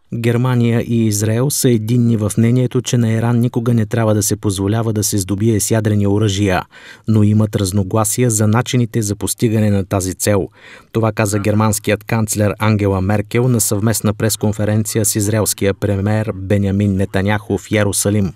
Германия и Израел са единни в мнението, че на Иран никога не трябва да се позволява да се здобие с ядрени оръжия, но имат разногласия за начините за постигане на тази цел. Това каза германският канцлер Ангела Меркел на съвместна пресконференция с израелския премиер Бенямин Нетаняху в Йерусалим.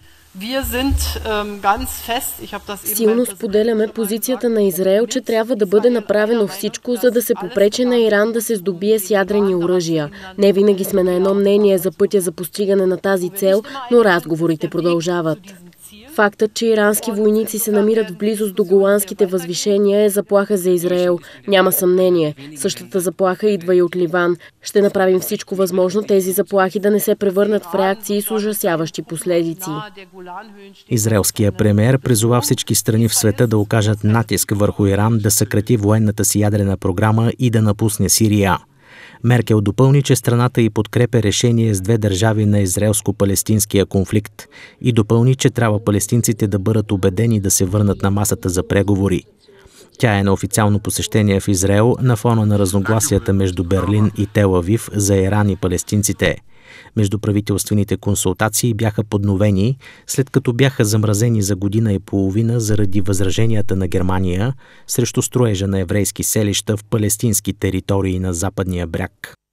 Силно споделяме позицията на Израел, че трябва да бъде направено всичко, за да се попречи на Иран да се здобие с ядрени оръжия. Не винаги сме на едно мнение за пътя за постигане на тази цел, но разговорите продължават. Фактът, че ирански войници се намират в близост до голандските възвишения е заплаха за Израел. Няма съмнение. Същата заплаха идва и от Ливан. Ще направим всичко възможно тези заплахи да не се превърнат в реакции с ужасяващи последици. Израелският премиер призова всички страни в света да окажат натиск върху Иран да съкрати военната си ядрена програма и да напусне Сирия. Меркел допълни, че страната й подкрепя решение с две държави на израелско-палестинския конфликт и допълни, че трябва палестинците да бъдат убедени да се върнат на масата за преговори. Тя е на официално посещение в Израел на фона на разногласията между Берлин и Тел Авив за Иран и палестинците. Междуправителствените консултации бяха подновени, след като бяха замразени за година и половина заради възраженията на Германия срещу строежа на еврейски селища в палестински територии на Западния бряг.